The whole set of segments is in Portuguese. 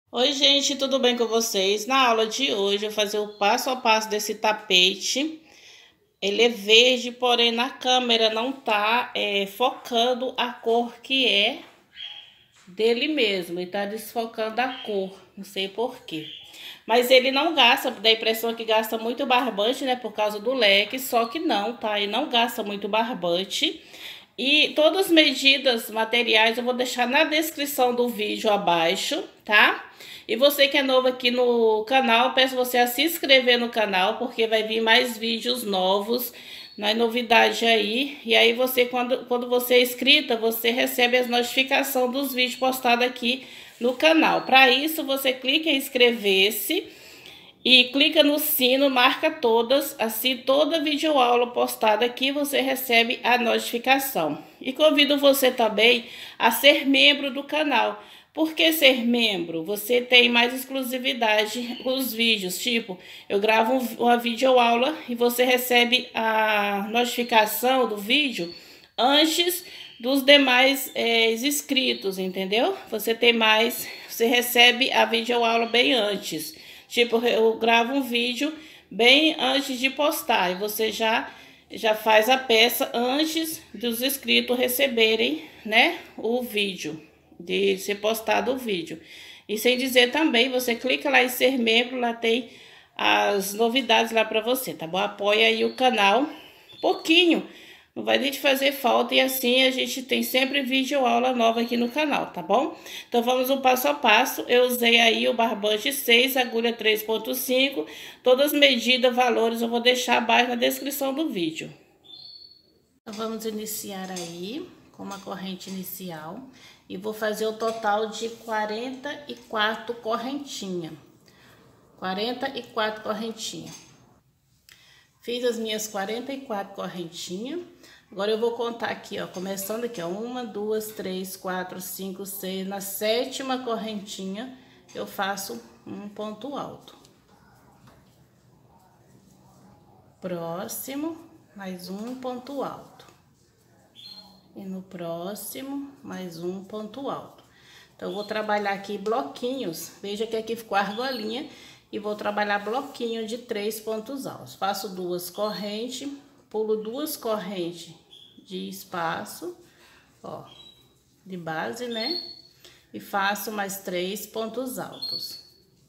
Oi, gente, tudo bem com vocês? Na aula de hoje eu vou fazer o passo a passo desse tapete. Ele é verde, porém na câmera não tá focando a cor que é dele mesmo. Ele tá desfocando a cor, não sei por quê. Mas ele não gasta, dá a impressão que gasta muito barbante, né, por causa do leque, só que não, tá? Ele não gasta muito barbante. E todas as medidas materiais eu vou deixar na descrição do vídeo abaixo, tá? E você que é novo aqui no canal, peço você a se inscrever no canal, porque vai vir mais vídeos novos, mais novidade aí. E aí você, quando você é inscrita, você recebe as notificações dos vídeos postados aqui no canal. Para isso, você clica em inscrever-se e clica no sino, marca todas, assim toda videoaula postada aqui você recebe a notificação. E convido você também a ser membro do canal. Por que ser membro? Você tem mais exclusividade com os vídeos, tipo, eu gravo uma videoaula e você recebe a notificação do vídeo antes dos demais inscritos, entendeu? Você tem mais, você recebe a videoaula bem antes. Tipo, eu gravo um vídeo bem antes de postar e você já faz a peça antes dos inscritos receberem, né, o vídeo, de ser postado o vídeo. E sem dizer também, você clica lá em ser membro, lá tem as novidades lá para você, tá bom? Apoia aí o canal pouquinho, não vai nem te fazer falta e assim a gente tem sempre vídeo aula nova aqui no canal, tá bom? Então vamos no passo a passo. Eu usei aí o barbante 6, agulha 3,5, todas as medidas, valores eu vou deixar abaixo na descrição do vídeo. Então vamos iniciar aí com uma corrente inicial e vou fazer o total de 44 correntinhas. 44 correntinhas. Fiz as minhas 44 correntinhas. Agora eu vou contar aqui, ó, começando aqui, ó, 1, 2, 3, 4, 5, 6. Na sétima correntinha eu faço um ponto alto. Próximo, mais um ponto alto. E no próximo, mais um ponto alto. Então eu vou trabalhar aqui bloquinhos. Veja que aqui ficou a argolinha. E vou trabalhar bloquinho de 3 pontos altos. Faço 2 correntes, pulo 2 correntes de espaço, ó, de base, né? E faço mais 3 pontos altos.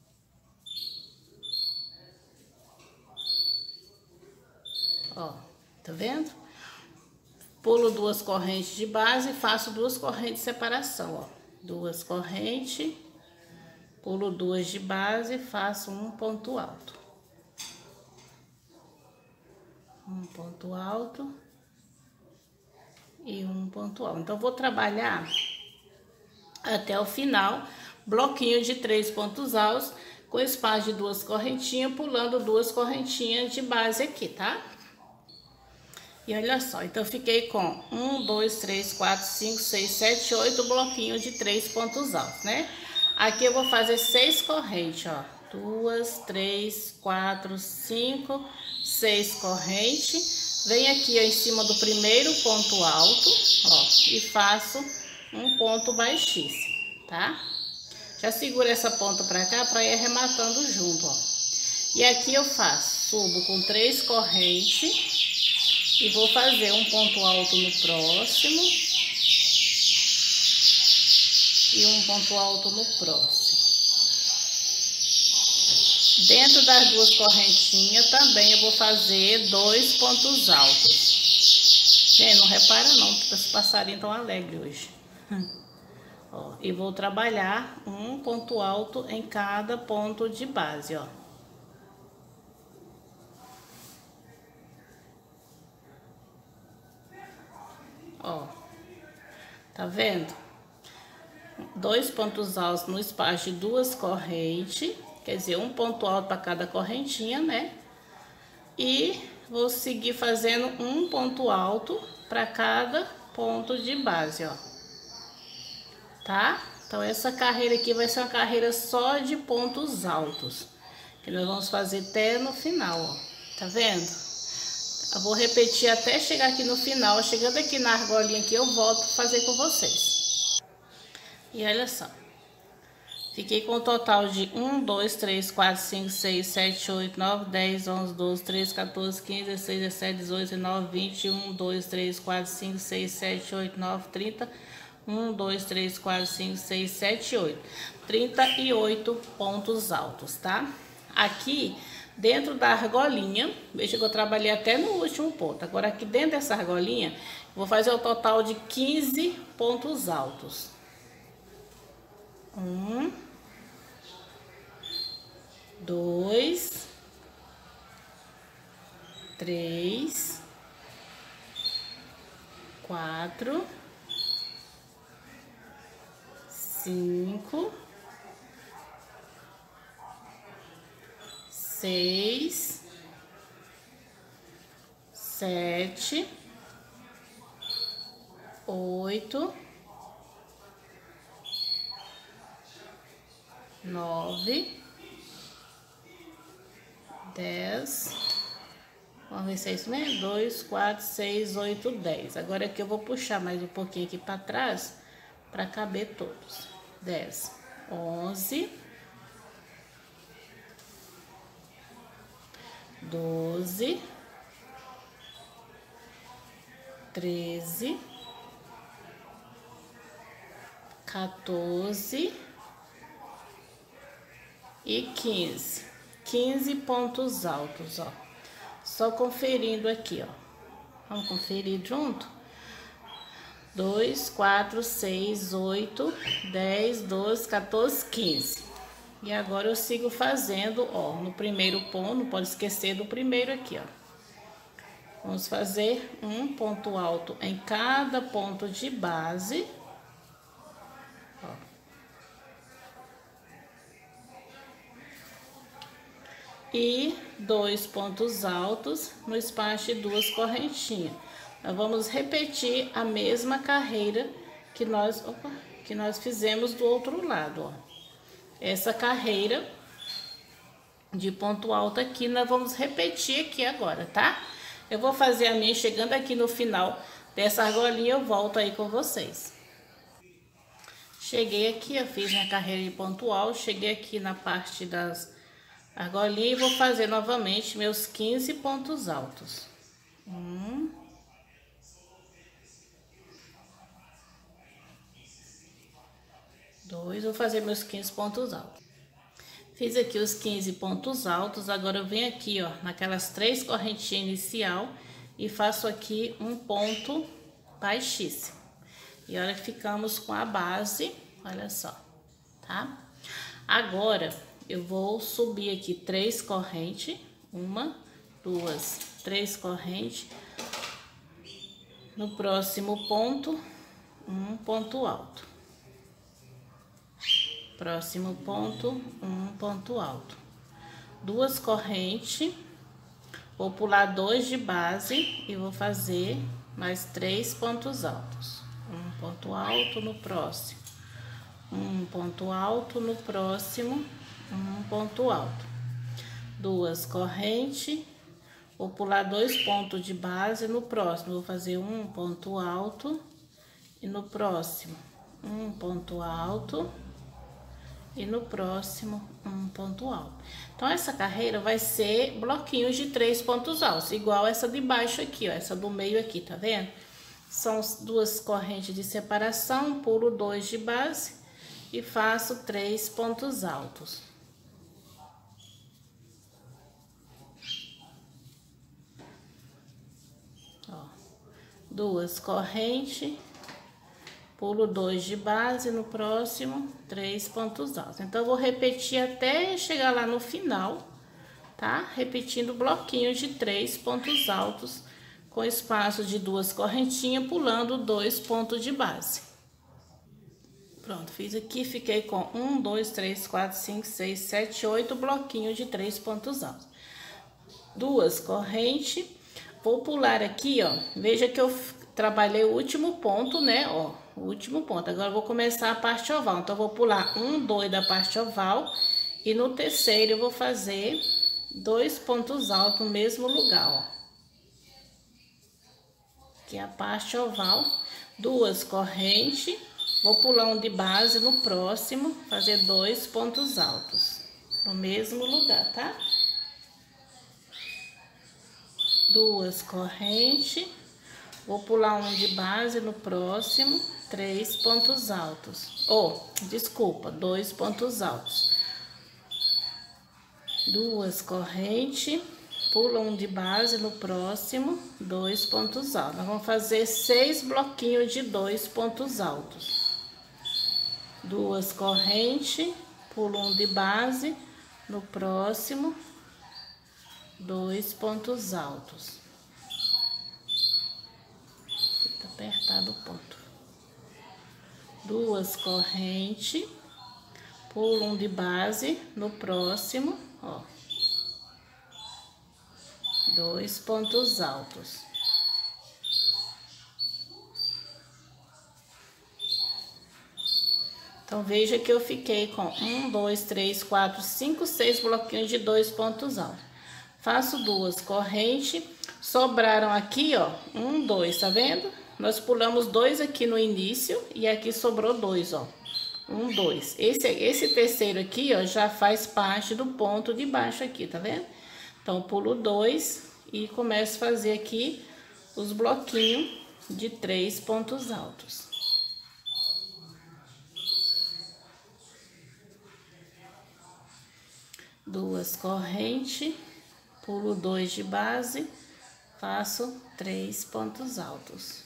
Ó, tá vendo? Pulo 2 correntes de base e faço 2 correntes de separação, ó. 2 correntes, pulo 2 de base e faço um ponto alto. Um ponto alto e um ponto alto. Então, vou trabalhar até o final, bloquinho de 3 pontos altos, com espaço de 2 correntinhas, pulando 2 correntinhas de base aqui, tá? E olha só, então eu fiquei com 1, 2, 3, 4, 5, 6, 7, 8 bloquinhos de 3 pontos altos, né? Aqui eu vou fazer 6 correntes, ó. 2, 3, 4, 5, 6 correntes. Venho aqui, ó, em cima do primeiro ponto alto, ó, e faço um ponto baixíssimo, tá? Já segura essa ponta pra cá pra ir arrematando junto, ó. E aqui eu faço, subo com 3 correntes. E vou fazer um ponto alto no próximo. E um ponto alto no próximo. Dentro das 2 correntinhas também eu vou fazer 2 pontos altos. Gente, não repara não, porque esse passarinho tão alegre hoje. Ó, e vou trabalhar um ponto alto em cada ponto de base, ó. Ó, tá vendo? 2 pontos altos no espaço de 2 correntes, quer dizer, um ponto alto para cada correntinha, né? E vou seguir fazendo um ponto alto para cada ponto de base, ó. Tá? Então essa carreira aqui vai ser uma carreira só de pontos altos, que nós vamos fazer até no final, ó. Tá vendo? Eu vou repetir até chegar aqui no final. Chegando aqui na argolinha aqui, eu volto a fazer com vocês. E olha só. Fiquei com um total de 1, 2, 3, 4, 5, 6, 7, 8, 9, 10, 11, 12, 13, 14, 15, 16, 17, 18, 19, 20, 1, 2, 3, 4, 5, 6, 7, 8, 9, 30, 1, 2, 3, 4, 5, 6, 7, 8. 38 pontos altos, tá? Aqui, dentro da argolinha, veja que eu trabalhei até no último ponto. Agora, aqui dentro dessa argolinha, vou fazer o total de 15 pontos altos. 1, 2, 3, 4, 5, 6, 7, 8, 9, 10. Vamos ver se é isso mesmo. 2, 4, 6, 8, 10. Agora aqui eu vou puxar mais um pouquinho aqui para trás para caber todos. 10, 11, 12, 13, 14 e 15. 15 pontos altos, ó. Só conferindo aqui, ó. Vamos conferir junto? 2, 4, 6, 8, 10, 12, 14, 15. E agora eu sigo fazendo, ó, no primeiro ponto, não pode esquecer do primeiro aqui, ó. Vamos fazer um ponto alto em cada ponto de base. Ó. E 2 pontos altos no espaço de 2 correntinhas. Nós vamos repetir a mesma carreira que nós fizemos do outro lado, ó. Essa carreira de ponto alto aqui, nós vamos repetir aqui agora, tá? Eu vou fazer a minha chegando aqui no final dessa argolinha, eu volto aí com vocês. Cheguei aqui, eu fiz minha carreira de ponto alto, cheguei aqui na parte das argolinhas e vou fazer novamente meus 15 pontos altos. 1, 2, vou fazer meus 15 pontos altos. Fiz aqui os 15 pontos altos, agora eu venho aqui, ó, naquelas 3 correntinhas inicial e faço aqui um ponto baixíssimo. E olha que ficamos com a base, olha só, tá? Agora, eu vou subir aqui 3 correntes, 1, 2, 3 correntes. No próximo ponto, um ponto alto. Próximo ponto, um ponto alto. 2 correntes, vou pular 2 de base e vou fazer mais 3 pontos altos. Um ponto alto no próximo, um ponto alto no próximo, um ponto alto. 2 correntes, vou pular 2 pontos de base no próximo, vou fazer um ponto alto e no próximo um ponto alto. E no próximo, um ponto alto. Então, essa carreira vai ser bloquinhos de 3 pontos altos, igual essa de baixo aqui, ó, essa do meio aqui, tá vendo? São 2 correntes de separação, pulo 2 de base e faço 3 pontos altos. Ó, 2 correntes. Pulo 2 de base, no próximo, 3 pontos altos. Então, eu vou repetir até chegar lá no final, tá? Repetindo bloquinhos de 3 pontos altos, com espaço de 2 correntinhas, pulando 2 pontos de base. Pronto, fiz aqui, fiquei com 1, 2, 3, 4, 5, 6, 7, 8 bloquinhos de 3 pontos altos. 2 correntes, vou pular aqui, ó, veja que eu trabalhei o último ponto, né, ó, o último ponto. Agora eu vou começar a parte oval, então eu vou pular 1, 2 da parte oval e no terceiro eu vou fazer 2 pontos altos no mesmo lugar, ó. Aqui é a parte oval, 2 correntes, Vou pular um de base no próximo, fazer 2 pontos altos no mesmo lugar, tá? 2 correntes, vou pular um de base no próximo, 3 pontos altos. Desculpa, 2 pontos altos. 2 correntes, pula um de base no próximo, 2 pontos altos. Nós vamos fazer 6 bloquinhos de 2 pontos altos. 2 correntes, pula um de base no próximo, 2 pontos altos. Fica apertado o ponto. 2 correntes, pula um de base no próximo, ó. 2 pontos altos. Então, veja que eu fiquei com 1, 2, 3, 4, 5, 6 bloquinhos de 2 pontos altos. Faço 2 correntes, sobraram aqui, ó, 1, 2, tá vendo? Nós pulamos 2 aqui no início e aqui sobrou 2, ó. 1, 2. Esse terceiro aqui, ó, já faz parte do ponto de baixo aqui, tá vendo? Então, pulo 2 e começo a fazer aqui os bloquinhos de 3 pontos altos. Duas correntes, pulo 2 de base, faço 3 pontos altos.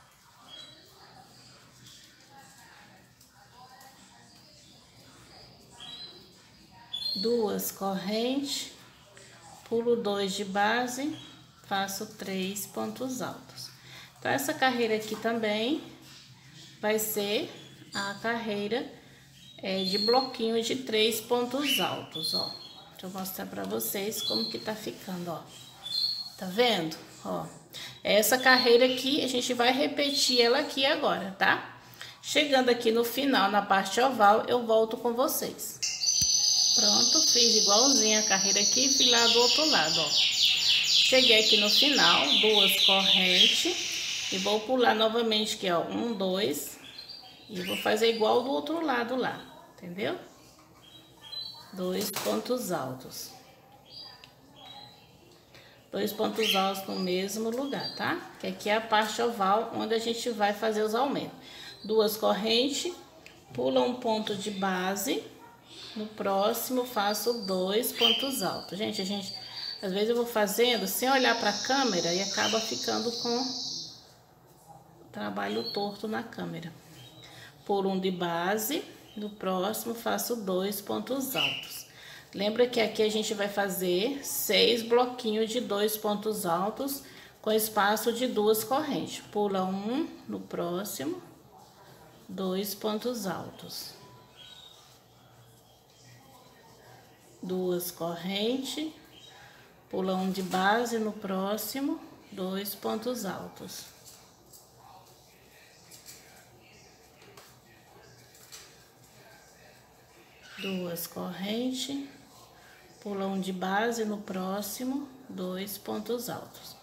Duas correntes, pulo 2 de base, faço 3 pontos altos. Então, essa carreira aqui também vai ser a carreira de bloquinho de 3 pontos altos, ó. Deixa eu mostrar pra vocês como que tá ficando, ó. Tá vendo? Ó, essa carreira aqui, a gente vai repetir ela aqui agora, tá? Chegando aqui no final, na parte oval, eu volto com vocês. Pronto, fiz igualzinho a carreira aqui e fiz lá do outro lado, ó. Cheguei aqui no final, 2 correntes e vou pular novamente aqui, ó, 1, 2 e vou fazer igual do outro lado lá, entendeu? 2 pontos altos. 2 pontos altos no mesmo lugar, tá? Que aqui é a parte oval onde a gente vai fazer os aumentos. 2 correntes, pula um ponto de base, no próximo faço 2 pontos altos. Gente, às vezes eu vou fazendo sem olhar para a câmera e acaba ficando com o trabalho torto na câmera. Por um de base, no próximo faço 2 pontos altos. Lembra que aqui a gente vai fazer 6 bloquinhos de 2 pontos altos com espaço de 2 correntes. Pula um no próximo, 2 pontos altos. 2 correntes, pula um de base no próximo, 2 pontos altos. Duas correntes, pula um de base no próximo, 2 pontos altos.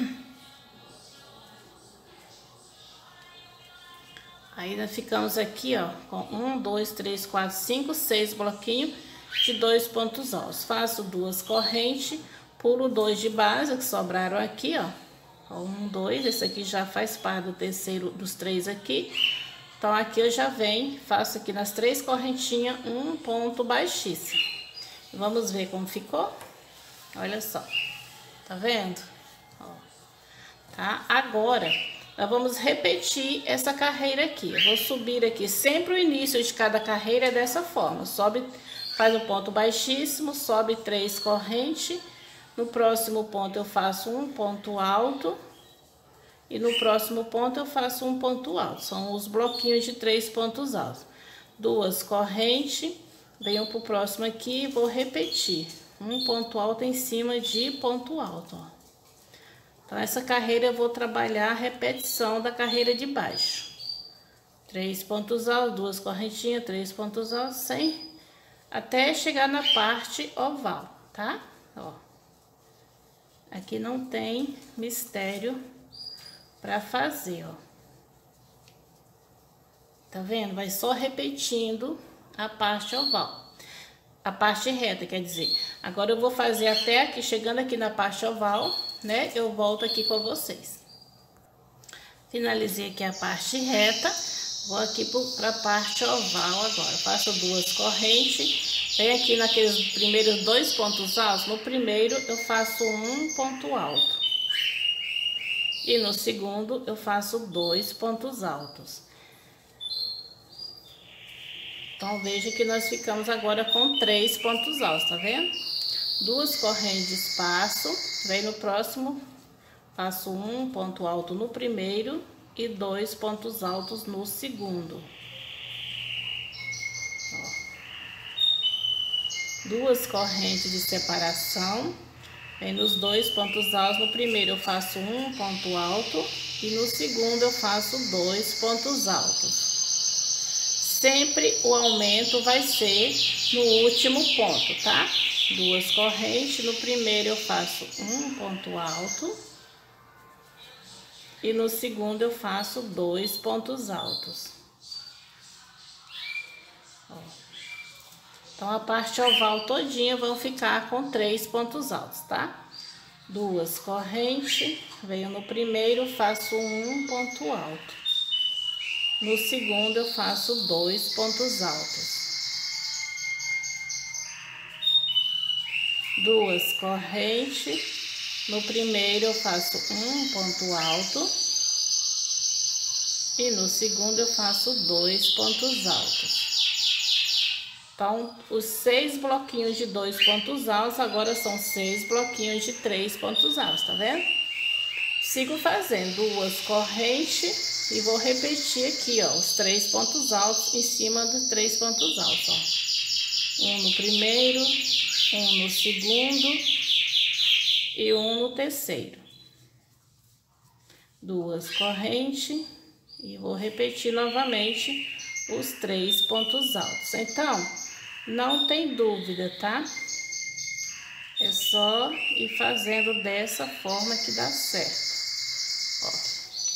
Aí nós ficamos aqui, ó, com 1, 2, 3, 4, 5, 6 bloquinhos de 2 pontos altos. Faço 2 correntes, pulo 2 de base que sobraram aqui, ó. 1, 2, esse aqui já faz parte do terceiro dos 3 aqui. Então, aqui eu já venho, faço aqui nas 3 correntinhas um ponto baixíssimo. Vamos ver como ficou? Olha só, tá vendo? Ó, tá? Agora, nós vamos repetir essa carreira aqui. Eu vou subir aqui, sempre o início de cada carreira é dessa forma. Sobe, faz um ponto baixíssimo, sobe 3 correntes. No próximo ponto eu faço um ponto alto. E no próximo ponto eu faço um ponto alto. São os bloquinhos de 3 pontos altos. 2 correntes, venho pro próximo aqui e vou repetir. Um ponto alto em cima de ponto alto, ó. Então, essa carreira eu vou trabalhar a repetição da carreira de baixo. 3 pontos altos, 2 correntinhas, 3 pontos altos, sem... até chegar na parte oval, tá? Ó. Aqui não tem mistério para fazer, ó. tá vendo? Vai só repetindo a parte oval. A parte reta, quer dizer. Agora eu vou fazer até aqui, chegando aqui na parte oval, né? Eu volto aqui com vocês. Finalizei aqui a parte reta. Vou aqui para a parte oval agora. Faço 2 correntes. Vem aqui naqueles primeiros 2 pontos altos. No primeiro eu faço um ponto alto. E no segundo eu faço 2 pontos altos. Então veja que nós ficamos agora com 3 pontos altos, tá vendo? 2 correntes de espaço. Vem no próximo, faço um ponto alto no primeiro e 2 pontos altos no segundo. Ó. 2 correntes de separação. Vem nos 2 pontos altos. No primeiro eu faço um ponto alto e no segundo eu faço 2 pontos altos. Sempre o aumento vai ser no último ponto, tá? 2 correntes. No primeiro eu faço um ponto alto e no segundo eu faço 2 pontos altos. Ó. Então a parte oval todinha vão ficar com 3 pontos altos, tá? 2 correntes, venho no primeiro, faço um ponto alto. No segundo eu faço 2 pontos altos. 2 correntes. No primeiro eu faço um ponto alto. E no segundo eu faço 2 pontos altos. Então, os 6 bloquinhos de 2 pontos altos, agora são 6 bloquinhos de 3 pontos altos, tá vendo? Sigo fazendo 2 correntes e vou repetir aqui, ó, os 3 pontos altos em cima dos 3 pontos altos, ó. Um no primeiro, um no segundo e um no terceiro. 2 correntes e vou repetir novamente os 3 pontos altos. Então, não tem dúvida, tá? É só ir fazendo dessa forma que dá certo. Ó.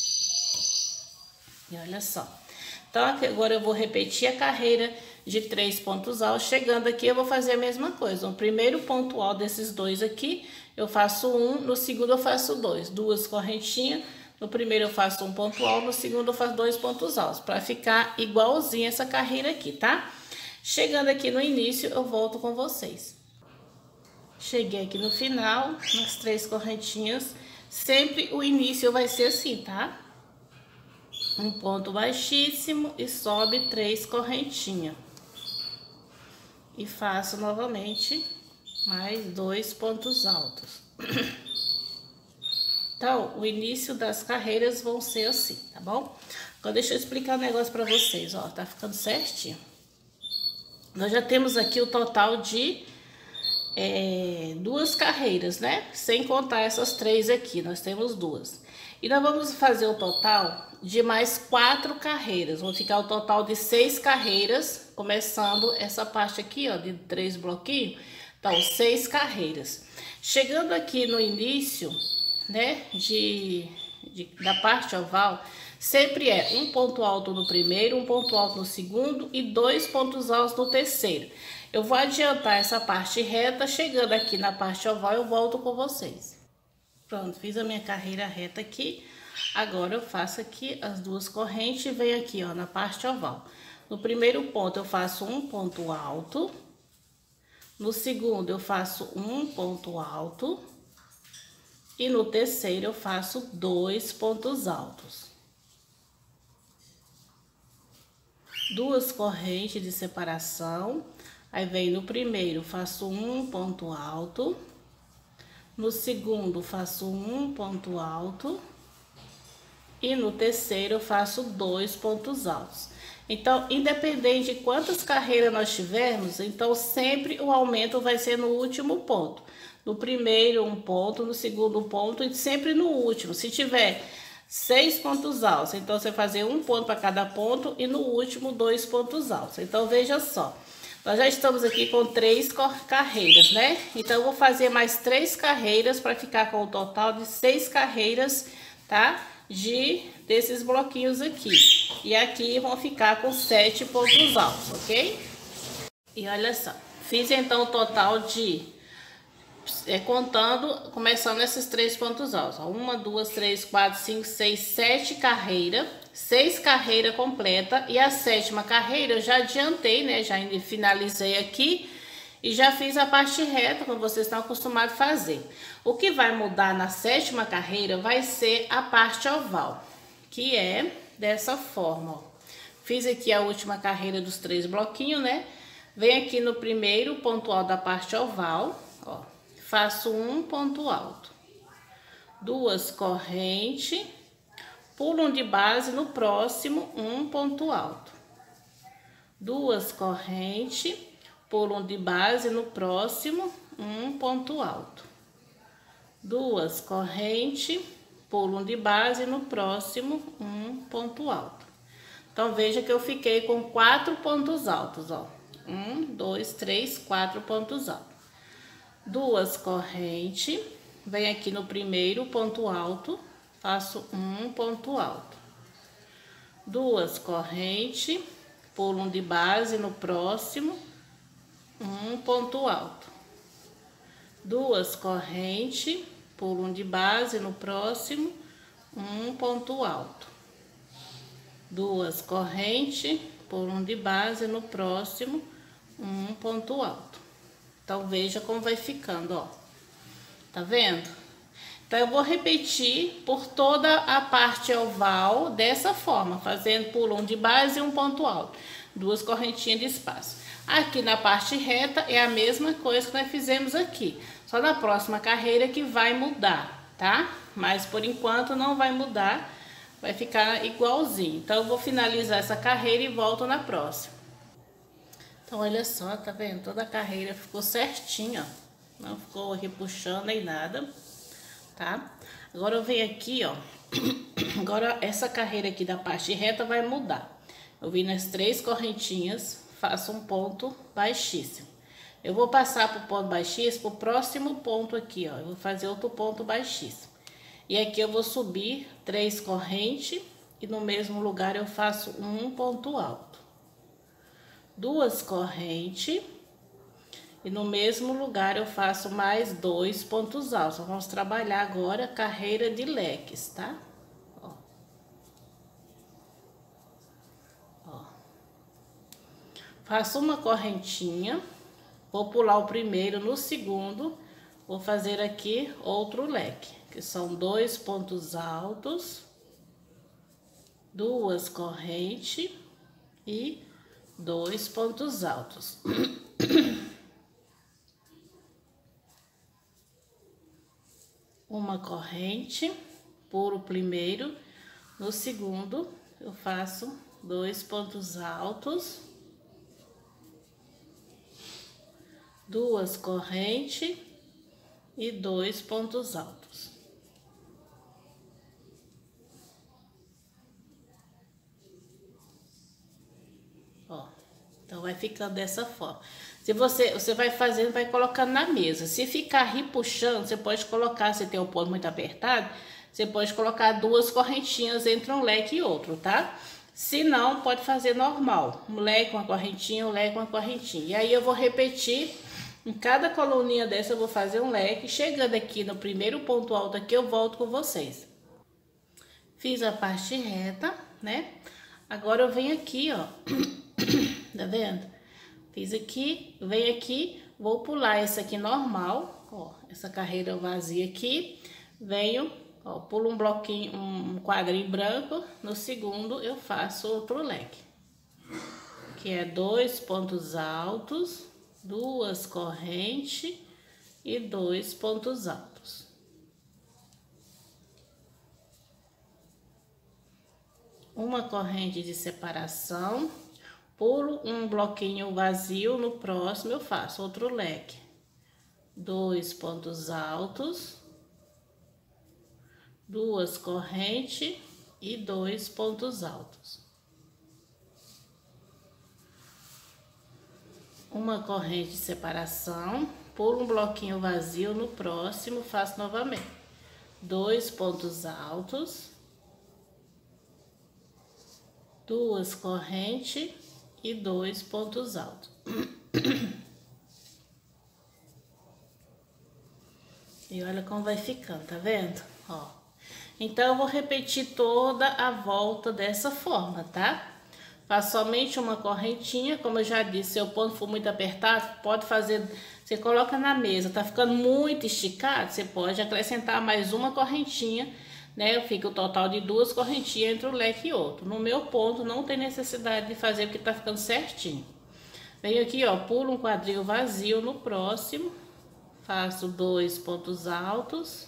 E olha só. Então, agora eu vou repetir a carreira de 3 pontos altos. Chegando aqui, eu vou fazer a mesma coisa. O primeiro ponto alto desses 2 aqui, eu faço um. No segundo, eu faço 2. 2 correntinhas. No primeiro, eu faço um ponto alto. No segundo, eu faço 2 pontos altos. Para ficar igualzinho essa carreira aqui, tá? Chegando aqui no início, eu volto com vocês. Cheguei aqui no final, nas 3 correntinhas. Sempre o início vai ser assim, tá? Um ponto baixíssimo e sobe 3 correntinhas. E faço novamente mais 2 pontos altos. Então, o início das carreiras vão ser assim, tá bom? Agora deixa eu explicar um negócio pra vocês, ó, tá ficando certinho. Nós já temos aqui o total de 2 carreiras, né? Sem contar essas 3 aqui, nós temos 2. E nós vamos fazer o total de mais 4 carreiras. Vão ficar o total de 6 carreiras, começando essa parte aqui, ó, de 3 bloquinhos. Então, 6 carreiras. Chegando aqui no início, né, da parte oval, sempre é um ponto alto no primeiro, um ponto alto no segundo e 2 pontos altos no terceiro. Eu vou adiantar essa parte reta, chegando aqui na parte oval, eu volto com vocês. Pronto, fiz a minha carreira reta aqui. Agora eu faço aqui as 2 correntes e venho aqui, ó, na parte oval. No primeiro ponto eu faço um ponto alto. No segundo eu faço um ponto alto. E no terceiro eu faço 2 pontos altos. 2 correntes de separação. Aí venho no primeiro, faço um ponto alto. No segundo, faço um ponto alto. E no terceiro, eu faço 2 pontos altos. Então, independente de quantas carreiras nós tivermos, então sempre o aumento vai ser no último ponto. No primeiro, um ponto, no segundo ponto e sempre no último. Se tiver 6 pontos altos, então você fazer um ponto para cada ponto e no último 2 pontos altos. Então, veja só. Nós já estamos aqui com 3 carreiras, né? Então, eu vou fazer mais 3 carreiras para ficar com o total de 6 carreiras, tá? Desses bloquinhos aqui. E aqui vão ficar com 7 pontos altos, ok? E olha só, fiz então o total de, contando, começando esses 3 pontos altos. 1, 2, 3, 4, 5, 6, 7 carreiras. 6 carreiras completas. E a 7ª carreira eu já adiantei, né? Já finalizei aqui. E já fiz a parte reta, como vocês estão acostumados a fazer. O que vai mudar na 7ª carreira vai ser a parte oval, que é dessa forma, ó. Fiz aqui a última carreira dos 3 bloquinhos, né? Venho aqui no primeiro ponto alto da parte oval, ó. Faço um ponto alto. 2 correntes. Pulo um de base no próximo, um ponto alto. 2 correntes. Pulo um de base no próximo, um ponto alto. 2 correntes, pulo um de base no próximo, um ponto alto. Então, veja que eu fiquei com 4 pontos altos, ó. 1, 2, 3, 4 pontos altos. 2 correntes, venho aqui no primeiro ponto alto, faço um ponto alto. 2 correntes, pulo um de base no próximo, um ponto alto. 2 correntes, pulo um de base no próximo, um ponto alto. 2 correntes, pulo um de base no próximo, um ponto alto. Então, veja como vai ficando, ó. Tá vendo? Então, eu vou repetir por toda a parte oval dessa forma, fazendo pulo um de base e um ponto alto. 2 correntinhas de espaço. Aqui na parte reta é a mesma coisa que nós fizemos aqui. Só na próxima carreira que vai mudar, tá? Mas por enquanto não vai mudar, vai ficar igualzinho. Então eu vou finalizar essa carreira e volto na próxima. Então olha só, tá vendo? Toda a carreira ficou certinha, ó. Não ficou repuxando nem nada, tá? Agora eu venho aqui, ó. Agora essa carreira aqui da parte reta vai mudar. Eu vim nas 3 correntinhas, faço um ponto baixíssimo. Eu vou passar pro ponto baixíssimo, pro próximo ponto aqui, ó. Eu vou fazer outro ponto baixíssimo. E aqui eu vou subir 3 correntes e no mesmo lugar eu faço um ponto alto. 2 correntes e no mesmo lugar eu faço mais 2 pontos altos. Vamos trabalhar agora carreira de leques, tá? Faço uma correntinha, vou pular o primeiro, no segundo, vou fazer aqui outro leque, que são 2 pontos altos, 2 correntes e 2 pontos altos. Uma corrente, pulo o primeiro, no segundo eu faço 2 pontos altos. 2 correntes e 2 pontos altos. Ó, então vai ficando dessa forma. Se você vai fazendo, vai colocando na mesa. Se ficar repuxando, você pode colocar, se tem o ponto muito apertado, você pode colocar 2 correntinhas entre um leque e outro, tá? Se não, pode fazer normal. Um leque, uma correntinha, um leque, uma correntinha. E aí eu vou repetir. Em cada coluninha dessa eu vou fazer um leque. Chegando aqui no primeiro ponto alto aqui, eu volto com vocês. Fiz a parte reta, né? Agora eu venho aqui, ó. Tá vendo? Fiz aqui, venho aqui, vou pular essa aqui normal, ó. Essa carreira vazia aqui. Venho, ó, pulo um bloquinho, um quadrinho branco. No segundo eu faço outro leque. Que é 2 pontos altos. 2 correntes e 2 pontos altos. Uma corrente de separação, pulo um bloquinho vazio, no próximo eu faço outro leque. 2 pontos altos, 2 correntes e 2 pontos altos. Uma corrente de separação, pulo um bloquinho vazio, no próximo faço novamente 2 pontos altos, duas correntes e 2 pontos altos. E olha como vai ficando, tá vendo? Ó. Então, eu vou repetir toda a volta dessa forma, tá? Faço somente uma correntinha, como eu já disse, se o ponto for muito apertado, pode fazer, você coloca na mesa, tá ficando muito esticado, você pode acrescentar mais uma correntinha, né? Fica o total de 2 correntinhas entre um leque e outro. No meu ponto, não tem necessidade de fazer, porque tá ficando certinho. Venho aqui, ó, pulo um quadril vazio no próximo, faço 2 pontos altos,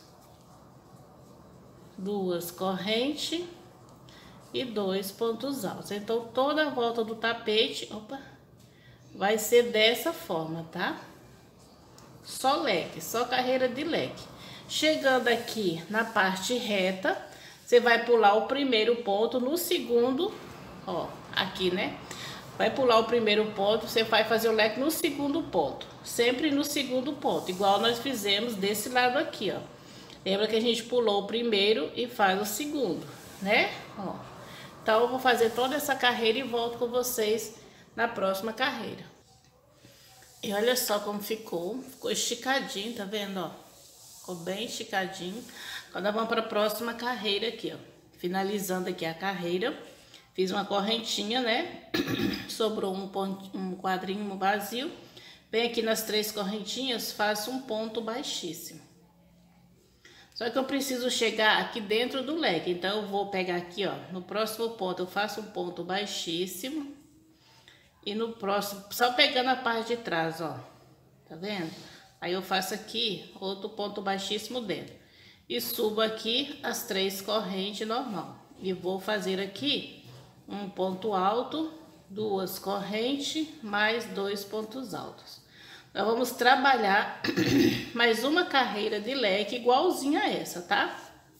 2 correntes e 2 pontos altos. Então, toda a volta do tapete, opa, vai ser dessa forma, tá? Só leque, só carreira de leque. Chegando aqui na parte reta, você vai pular o primeiro ponto no segundo, ó, aqui, né? Vai pular o primeiro ponto, você vai fazer o leque no segundo ponto. Sempre no segundo ponto, igual nós fizemos desse lado aqui, ó. Lembra que a gente pulou o primeiro e faz o segundo, né? Ó. Então, eu vou fazer toda essa carreira e volto com vocês na próxima carreira. E olha só como ficou. Ficou esticadinho, tá vendo, ó? Ficou bem esticadinho. Agora, vamos para a próxima carreira aqui, ó. Finalizando aqui a carreira. Fiz uma correntinha, né? Sobrou um quadrinho vazio. Vem aqui nas 3 correntinhas, faço um ponto baixíssimo. Só que eu preciso chegar aqui dentro do leque, então eu vou pegar aqui, ó, no próximo ponto eu faço um ponto baixíssimo. E no próximo, só pegando a parte de trás, ó, tá vendo? Aí eu faço aqui outro ponto baixíssimo dentro. E subo aqui as 3 correntes normal. E vou fazer aqui um ponto alto, 2 correntes, mais 2 pontos altos. Nós vamos trabalhar mais uma carreira de leque igualzinha a essa, tá?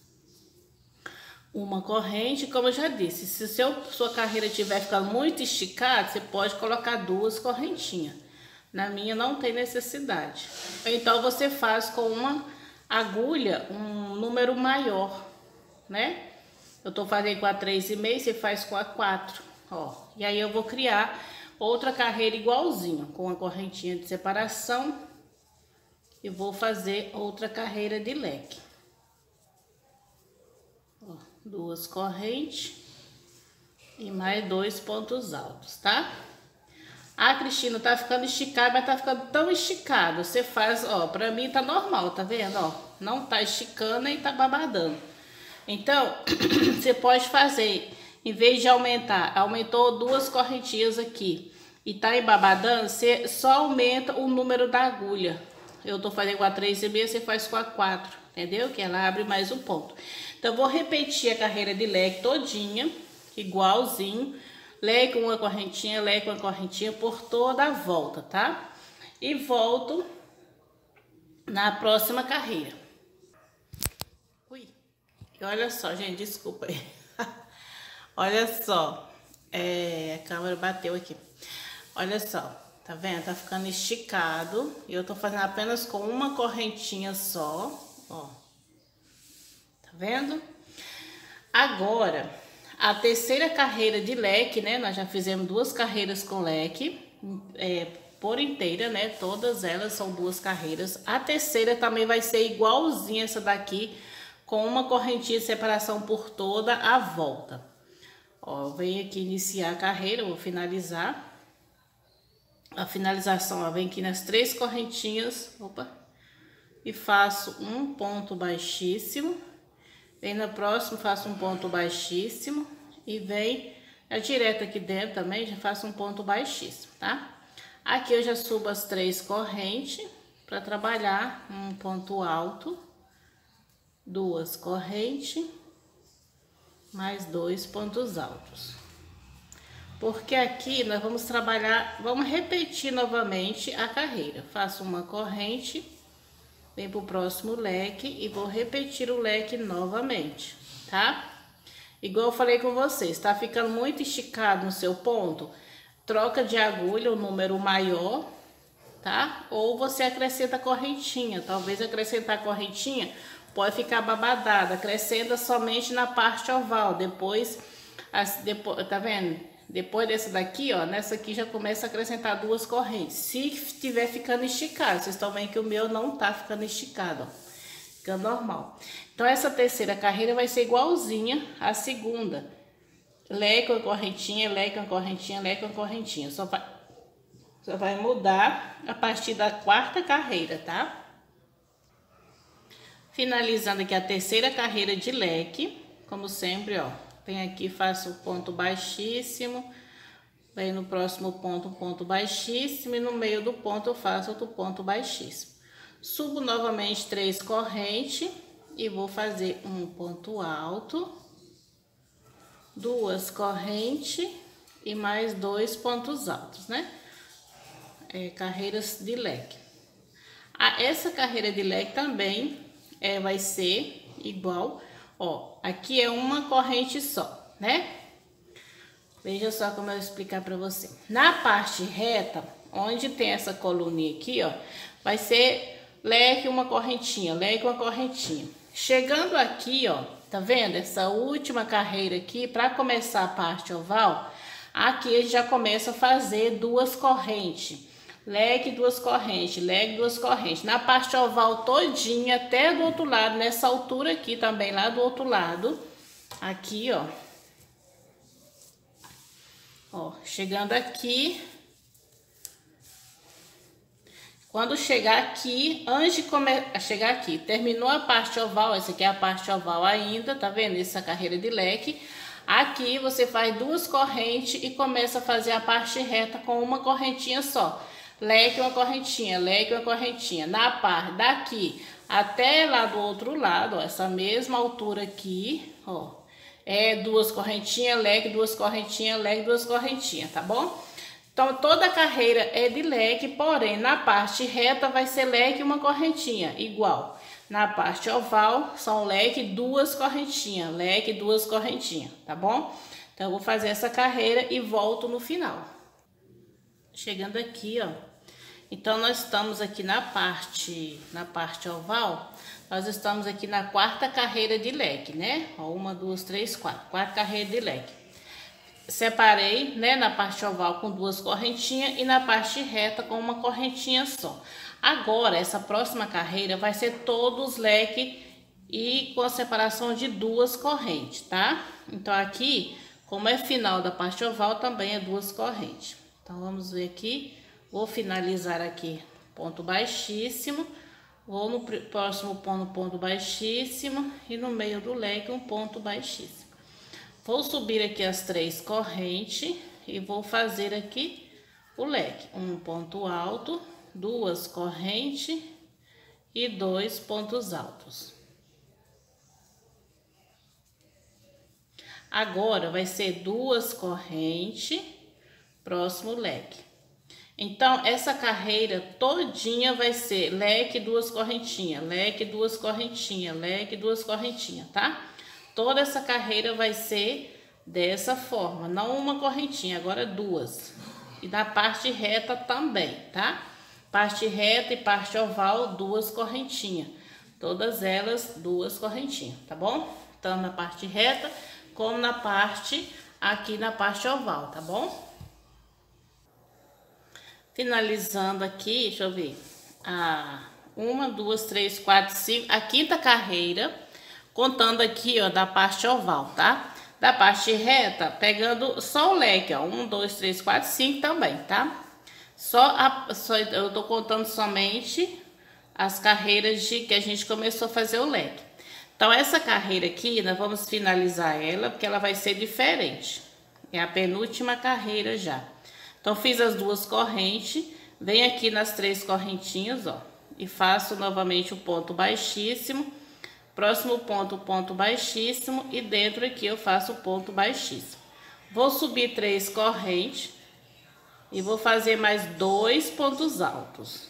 Uma corrente, como eu já disse, se sua carreira estiver ficando muito esticada, você pode colocar 2 correntinhas. Na minha não tem necessidade. Então, você faz com uma agulha um número maior, né? Eu tô fazendo com a 3,5, você faz com a 4, ó. E aí, eu vou criar outra carreira igualzinha, com a correntinha de separação. E vou fazer outra carreira de leque. Ó, 2 correntes e mais 2 pontos altos, tá? Ah, Cristina, tá ficando esticado, mas tá ficando tão esticado. Você faz, ó, pra mim tá normal, tá vendo, ó? Não tá esticando nem tá babadando. Então, você pode fazer, em vez de aumentar, aumentou 2 correntinhas aqui e tá embabadando, você só aumenta o número da agulha. Eu tô fazendo com a 3,5, você faz com a 4, entendeu? Que ela abre mais um ponto. Então, eu vou repetir a carreira de leque todinha, igualzinho. Leque uma correntinha por toda a volta, tá? E volto na próxima carreira. Ui, e olha só, gente, desculpa aí. Olha só, a câmera bateu aqui. Olha só, tá vendo? Tá ficando esticado. E eu tô fazendo apenas com uma correntinha só, ó. Tá vendo? Agora, a terceira carreira de leque, né? Nós já fizemos 2 carreiras com leque, por inteira, né? Todas elas são 2 carreiras. A terceira também vai ser igualzinha essa daqui, com uma correntinha de separação por toda a volta. Ó, eu venho aqui iniciar a carreira, vou finalizar. A finalização, ó, vem aqui nas 3 correntinhas, opa, e faço um ponto baixíssimo. Vem na próxima, faço um ponto baixíssimo e vem direto aqui dentro também, já faço um ponto baixíssimo, tá? Aqui eu já subo as 3 correntes para trabalhar um ponto alto, 2 correntes, mais 2 pontos altos. Porque aqui nós vamos trabalhar, vamos repetir novamente a carreira. Faço uma corrente, vem pro próximo leque e vou repetir o leque novamente, tá? Igual eu falei com vocês, tá ficando muito esticado no seu ponto, troca de agulha, um número maior, tá? Ou você acrescenta correntinha, talvez acrescentar correntinha pode ficar babadada, acrescenta somente na parte oval, depois Depois, tá vendo? Depois dessa daqui, ó, nessa aqui já começa a acrescentar 2 correntes. Se estiver ficando esticado, vocês estão vendo que o meu não tá ficando esticado, ó. Fica normal. Então, essa terceira carreira vai ser igualzinha à segunda. Leque uma correntinha, leque uma correntinha, leque uma correntinha. Só vai mudar a partir da quarta carreira, tá? Finalizando aqui a terceira carreira de leque, como sempre, ó. Venho aqui, faço o ponto baixíssimo. Venho no próximo ponto, um ponto baixíssimo. E no meio do ponto eu faço outro ponto baixíssimo. Subo novamente 3 correntes e vou fazer um ponto alto, 2 correntes e mais 2 pontos altos, né? Carreiras de leque. Essa carreira de leque também vai ser igual, ó, aqui é uma corrente só, né? Veja só como eu vou explicar para você. Na parte reta, onde tem essa coluninha aqui, ó, vai ser leque uma correntinha, leque uma correntinha. Chegando aqui, ó, tá vendo? Essa última carreira aqui, para começar a parte oval, aqui a gente já começa a fazer 2 correntes. Leque, 2 correntes, leque, 2 correntes. Na parte oval todinha, até do outro lado, nessa altura aqui também, lá do outro lado. Aqui, ó. Ó, chegando aqui. Quando chegar aqui, antes de chegar aqui, terminou a parte oval, essa aqui é a parte oval ainda, tá vendo? Essa carreira de leque. Aqui você faz 2 correntes e começa a fazer a parte reta com uma correntinha só. Leque uma correntinha, leque uma correntinha. Na parte daqui até lá do outro lado, ó, essa mesma altura aqui, ó, 2 correntinhas, leque, 2 correntinhas, leque, 2 correntinhas, tá bom? Então, toda a carreira é de leque, porém, na parte reta vai ser leque uma correntinha, igual. Na parte oval, são leque, 2 correntinhas, leque, 2 correntinhas, tá bom? Então, eu vou fazer essa carreira e volto no final. Chegando aqui, ó. Então, nós estamos aqui na parte oval, nós estamos aqui na quarta carreira de leque, né? Ó, 1, 2, 3, 4. 4 carreiras de leque. Separei, né, na parte oval com 2 correntinhas e na parte reta com uma correntinha só. Agora, essa próxima carreira vai ser todos leque e com a separação de 2 correntes, tá? Então, aqui, como é final da parte oval, também é 2 correntes. Então, vamos ver aqui. Vou finalizar aqui ponto baixíssimo. Vou no próximo ponto baixíssimo e no meio do leque um ponto baixíssimo. Vou subir aqui as 3 correntes e vou fazer aqui o leque. Um ponto alto, 2 correntes e 2 pontos altos. Agora, vai ser 2 correntes, próximo leque. Então, essa carreira todinha vai ser leque, 2 correntinhas, leque, 2 correntinhas, leque, 2 correntinhas, tá? Toda essa carreira vai ser dessa forma, não uma correntinha, agora 2. E na parte reta também, tá? Parte reta e parte oval, 2 correntinhas. Todas elas, 2 correntinhas, tá bom? Tanto na parte reta, como na parte, aqui na parte oval, tá bom? Finalizando aqui, deixa eu ver. 1, 2, 3, 4, 5, a quinta carreira. Contando aqui, ó, da parte oval, tá? Da parte reta, pegando só o leque, ó. 1, 2, 3, 4, 5 também, tá? Eu tô contando somente as carreiras que a gente começou a fazer o leque. Então, essa carreira aqui, nós vamos finalizar ela, porque ela vai ser diferente. É a penúltima carreira já. Então, fiz as 2 correntes, venho aqui nas 3 correntinhas, ó. E faço novamente o ponto baixíssimo. Próximo ponto baixíssimo e dentro aqui eu faço o ponto baixíssimo. Vou subir 3 correntes e vou fazer mais 2 pontos altos.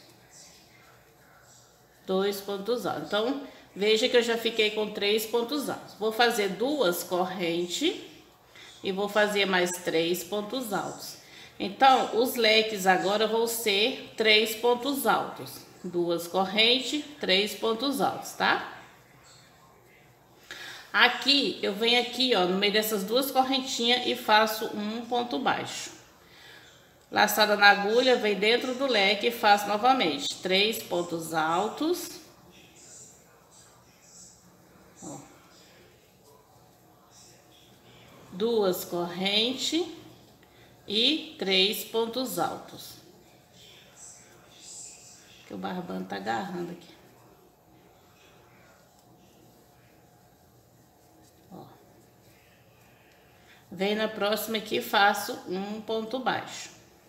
2 pontos altos. Então, veja que eu já fiquei com 3 pontos altos. Vou fazer 2 correntes e vou fazer mais 3 pontos altos. Então, os leques agora vão ser 3 pontos altos. 2 correntes, 3 pontos altos, tá? Aqui, eu venho aqui, ó, no meio dessas duas correntinhas e faço um ponto baixo. Laçada na agulha, vem dentro do leque e faço novamente 3 pontos altos. Ó. 2 correntes e 3 pontos altos. Que o barbante tá agarrando aqui. Ó. Venho na próxima aqui e faço um ponto baixo.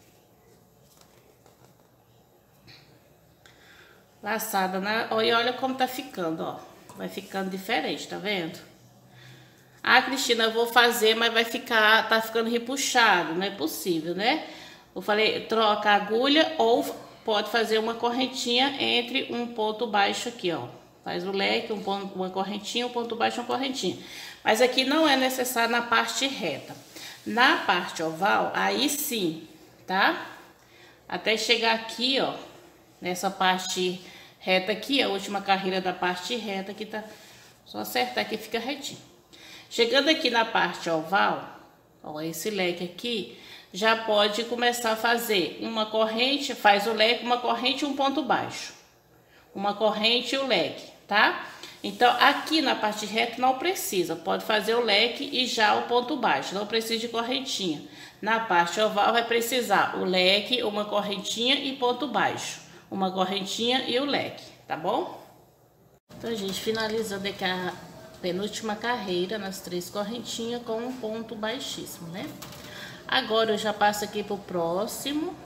Laçada na... Olha como tá ficando, ó. Vai ficando diferente, tá vendo? Ah, Cristina, eu vou fazer, mas vai ficar... Tá ficando repuxado, não é possível, né? Eu falei, troca a agulha ou pode fazer uma correntinha entre um ponto baixo aqui, ó. Faz o leque, uma correntinha, um ponto baixo, uma correntinha. Mas aqui não é necessário na parte reta. Na parte oval, aí sim, tá? Até chegar aqui, ó, nessa parte reta aqui, a última carreira da parte reta, que tá... Só acertar que fica retinho. Chegando aqui na parte oval, ó, esse leque aqui, já pode começar a fazer uma corrente, faz o leque, uma corrente e um ponto baixo. Uma corrente e o leque, tá? Então, aqui na parte reta não precisa, pode fazer o leque e já o ponto baixo, não precisa de correntinha. Na parte oval vai precisar o leque, uma correntinha e ponto baixo. Uma correntinha e o leque, tá bom? Então, gente, finalizando aqui a penúltima carreira nas 3 correntinhas com um ponto baixíssimo, né? Agora eu já passo aqui pro próximo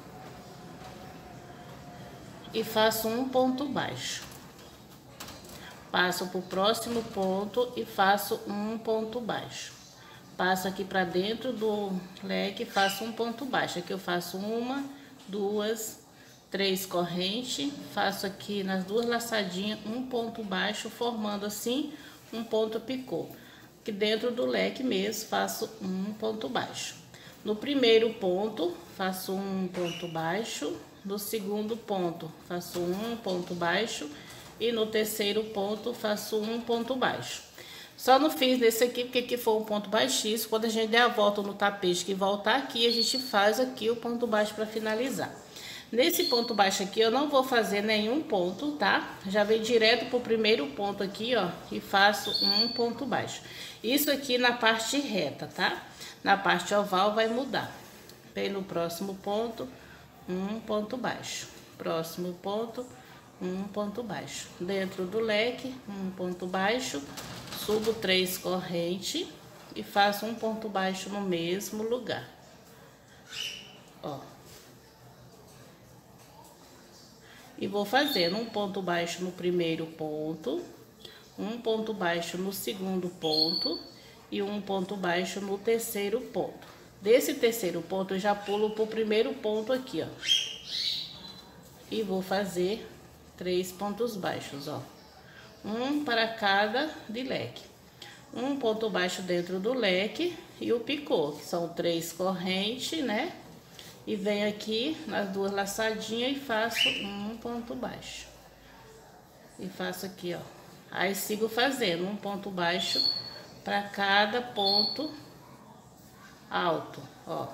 e faço um ponto baixo. Passo pro próximo ponto e faço um ponto baixo. Passo aqui para dentro do leque e faço um ponto baixo. Aqui eu faço 1, 2, 3 correntes, faço aqui nas 2 laçadinhas um ponto baixo, formando assim um ponto picô. Aqui dentro do leque mesmo faço um ponto baixo. No primeiro ponto faço um ponto baixo, no segundo ponto faço um ponto baixo e no terceiro ponto faço um ponto baixo. Só não fiz nesse aqui porque aqui foi um ponto baixíssimo. Quando a gente der a volta no tapete que voltar aqui, a gente faz aqui o ponto baixo para finalizar. Nesse ponto baixo aqui eu não vou fazer nenhum ponto, tá? Já venho direto pro primeiro ponto aqui, ó, e faço um ponto baixo. Isso aqui na parte reta, tá? Na parte oval vai mudar. Vem no próximo ponto, um ponto baixo. Próximo ponto, um ponto baixo. Dentro do leque, um ponto baixo, subo 3 correntes e faço um ponto baixo no mesmo lugar. Ó. E vou fazendo um ponto baixo no primeiro ponto, um ponto baixo no segundo ponto e um ponto baixo no terceiro ponto. Desse terceiro ponto eu já pulo pro primeiro ponto aqui, ó. E vou fazer 3 pontos baixos, ó. Um para cada de leque. Um ponto baixo dentro do leque e o picô, que são 3 correntes, né? E venho aqui nas 2 laçadinhas e faço um ponto baixo. E faço aqui, ó. Aí sigo fazendo um ponto baixo para cada ponto alto, ó.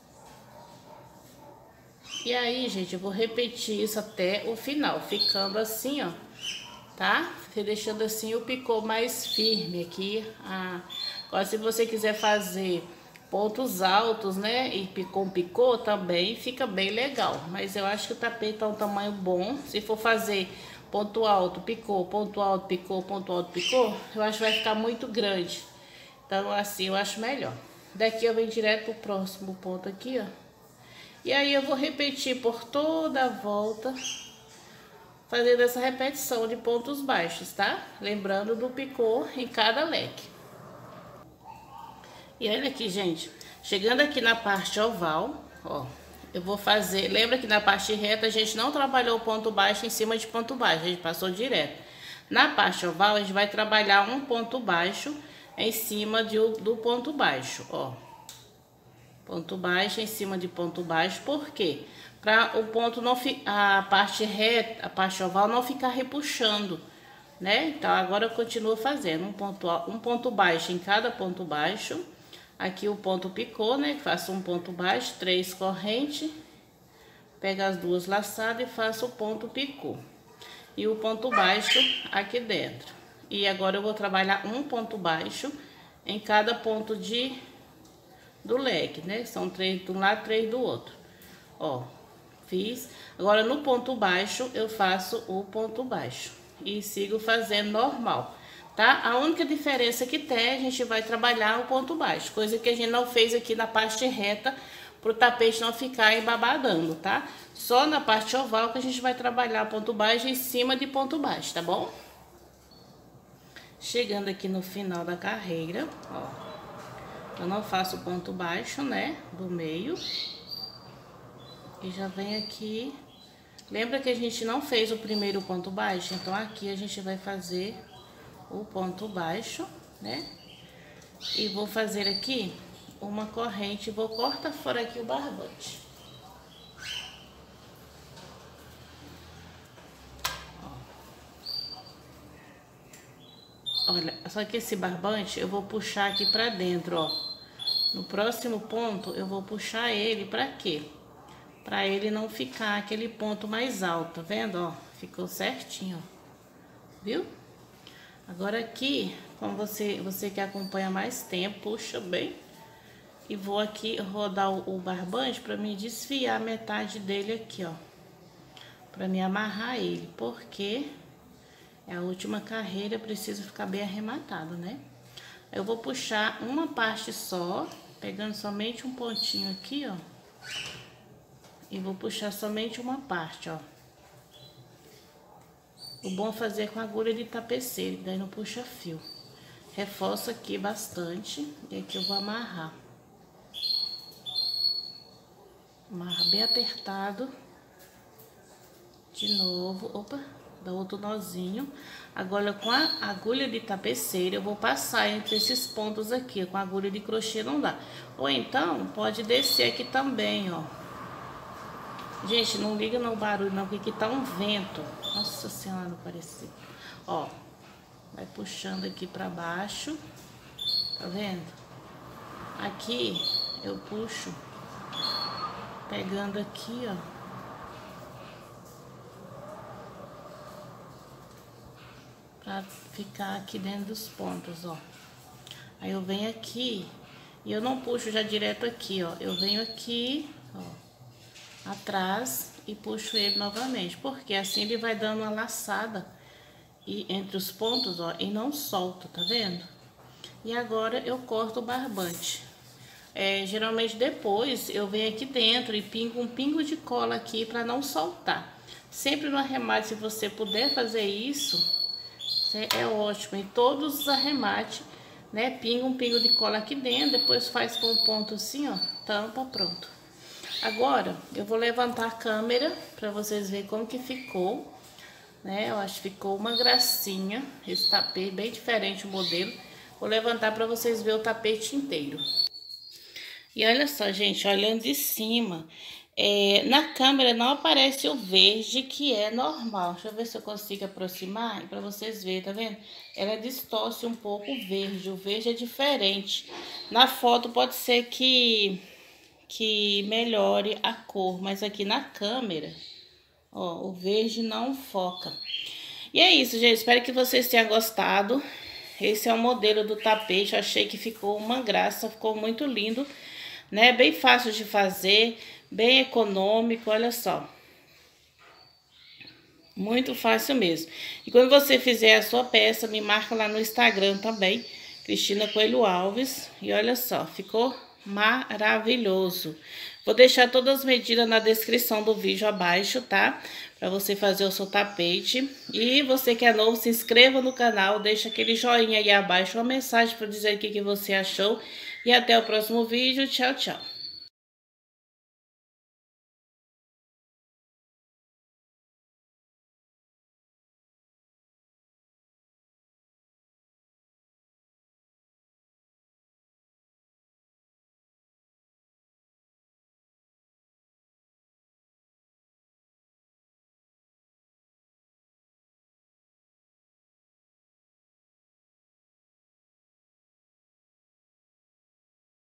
E aí, gente, eu vou repetir isso até o final, ficando assim, ó, tá? Deixando assim o picô mais firme aqui. Agora, se você quiser fazer pontos altos, né, e com picô também fica bem legal, mas eu acho que o tapete tá um tamanho bom. Se for fazer ponto alto, picô, ponto alto, picô, ponto alto, picô, eu acho que vai ficar muito grande. Então assim eu acho melhor. Daqui eu venho direto pro próximo ponto aqui, ó, e aí eu vou repetir por toda a volta, fazendo essa repetição de pontos baixos, tá? Lembrando do picô em cada leque. E olha aqui, gente, chegando aqui na parte oval, ó, eu vou fazer... Lembra que na parte reta a gente não trabalhou ponto baixo em cima de ponto baixo, a gente passou direto. Na parte oval a gente vai trabalhar um ponto baixo em cima do ponto baixo, ó. Ponto baixo em cima de ponto baixo, por quê? Para o ponto não ficar... A parte reta, a parte oval não ficar repuxando, né? Então, agora eu continuo fazendo um ponto baixo em cada ponto baixo. Aqui o ponto picô, né? Faço um ponto baixo, 3 correntes, pego as 2 laçadas e faço o ponto picô. E o ponto baixo aqui dentro. E agora eu vou trabalhar um ponto baixo em cada ponto do leque, né? São 3 de um lado, 3 do outro. Ó, fiz. Agora no ponto baixo eu faço o ponto baixo e sigo fazendo normal, tá? A única diferença que tem, a gente vai trabalhar o ponto baixo, coisa que a gente não fez aqui na parte reta, pro tapete não ficar embabadando, tá? Só na parte oval que a gente vai trabalhar ponto baixo em cima de ponto baixo, tá bom? Chegando aqui no final da carreira, ó, eu não faço ponto baixo, né, do meio. E já vem aqui. Lembra que a gente não fez o primeiro ponto baixo? Então, aqui a gente vai fazer o ponto baixo, né? E vou fazer aqui uma corrente, vou cortar fora aqui o barbante. Olha, só que esse barbante eu vou puxar aqui pra dentro, ó. No próximo ponto eu vou puxar ele pra quê? Pra ele não ficar aquele ponto mais alto, tá vendo, ó? Ficou certinho, ó. Viu? Agora aqui, como você que acompanha mais tempo, puxa bem. E vou aqui rodar o barbante pra me desfiar metade dele aqui, ó. Pra me amarrar ele, porque é a última carreira, precisa ficar bem arrematado, né? Eu vou puxar uma parte só, pegando somente um pontinho aqui, ó. E vou puxar somente uma parte, ó. O bom é fazer com agulha de tapeceiro, daí não puxa fio. Reforço aqui bastante e aqui eu vou amarrar. Amarra bem apertado. De novo, opa, dá outro nozinho. Agora com a agulha de tapeceiro eu vou passar entre esses pontos aqui, com a agulha de crochê não dá. Ou então pode descer aqui também, ó. Gente, não liga no barulho não, porque aqui tá um vento. Nossa Senhora, não parecia. Ó, vai puxando aqui pra baixo. Tá vendo? Aqui eu puxo, pegando aqui, ó. Pra ficar aqui dentro dos pontos, ó. Aí eu venho aqui e eu não puxo já direto aqui, ó. Eu venho aqui, ó, atrás e puxo ele novamente, porque assim ele vai dando uma laçada e entre os pontos, ó, e não solta, tá vendo? E agora eu corto o barbante. Geralmente depois eu venho aqui dentro e pingo um pingo de cola aqui para não soltar. Sempre no arremate, se você puder fazer isso, é ótimo. Em todos os arremates, né, pinga um pingo de cola aqui dentro, depois faz com um ponto assim, ó, tampa, pronto. Agora, eu vou levantar a câmera para vocês verem como que ficou, né? Eu acho que ficou uma gracinha, esse tapete, bem diferente o modelo. Vou levantar para vocês verem o tapete inteiro. E olha só, gente, olhando de cima, na câmera não aparece o verde, que é normal. Deixa eu ver se eu consigo aproximar para vocês verem, tá vendo? Ela distorce um pouco o verde é diferente. Na foto pode ser que melhore a cor, mas aqui na câmera, ó, o verde não foca. E é isso, gente, espero que vocês tenham gostado. Esse é o modelo do tapete, eu achei que ficou uma graça, ficou muito lindo, né? Bem fácil de fazer, bem econômico, olha só. Muito fácil mesmo. E quando você fizer a sua peça, me marca lá no Instagram também, Cristina Coelho Alves. E olha só, ficou maravilhoso. Vou deixar todas as medidas na descrição do vídeo abaixo, tá? Pra você fazer o seu tapete. E você que é novo, se inscreva no canal, deixa aquele joinha aí abaixo, uma mensagem para dizer o que você achou. E até o próximo vídeo. Tchau, tchau.